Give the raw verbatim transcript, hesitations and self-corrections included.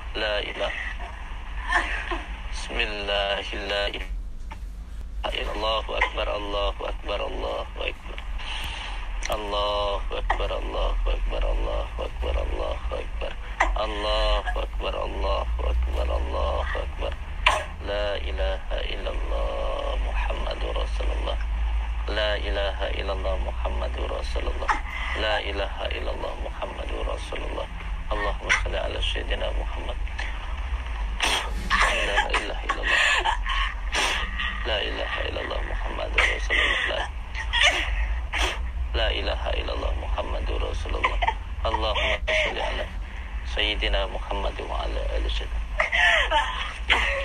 La ilaha. Bismillahirrahmanirrahim. Allahu akbar, Allahu akbar, Allahu akbar. Allahu akbar, Allahu akbar, Allahu akbar, Allahu akbar. Allahu akbar, Allahu akbar, Allahu akbar. La ilaha illallah Muhammadur Rasulullah. La ilaha illallah Muhammadur Rasulullah. La ilaha illallah Muhammadur Rasulullah. Allahumma salli ala sayyidina Muhammad. La ilaha illallah. La ilaha illallah Muhammadur Rasulullah. La ilaha illallah Muhammadur Rasulullah. Allahumma salli ala sayyidina Muhammad wa ala ali sayyidina.